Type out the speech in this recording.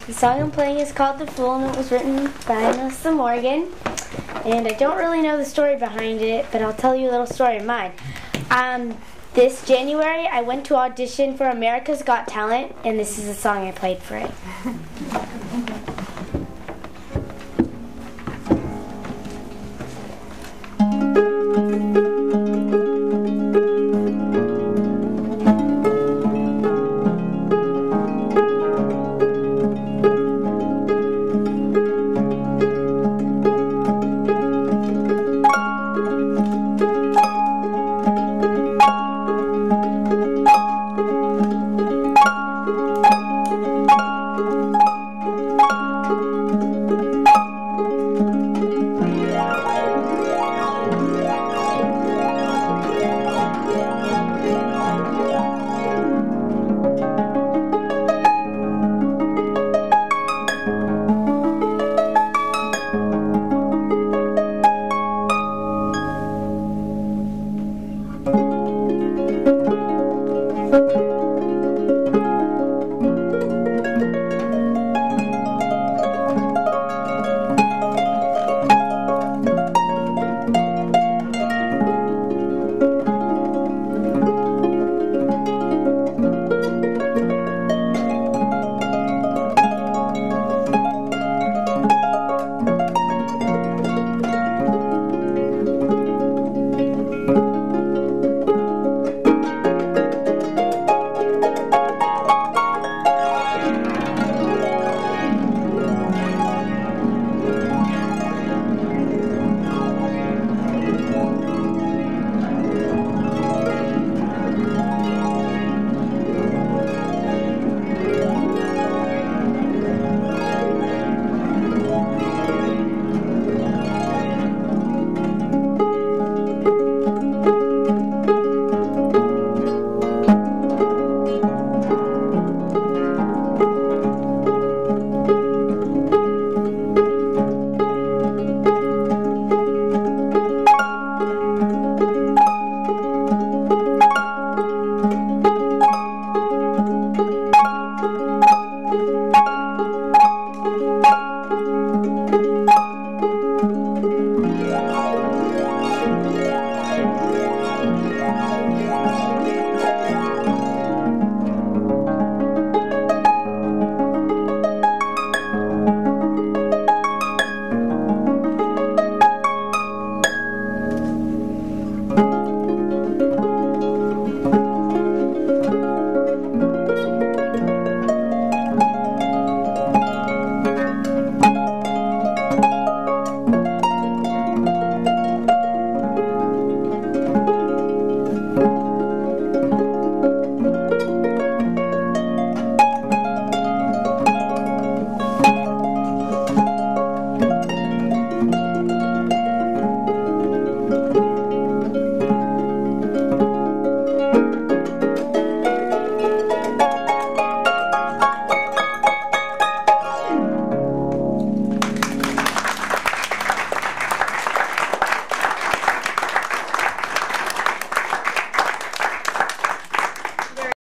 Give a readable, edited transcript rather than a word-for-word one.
The song I'm playing is called The Fool, and it was written by Melissa Morgan. And I don't really know the story behind it, but I'll tell you a little story of mine. This January, I went to audition for America's Got Talent, and this is the song I played for it.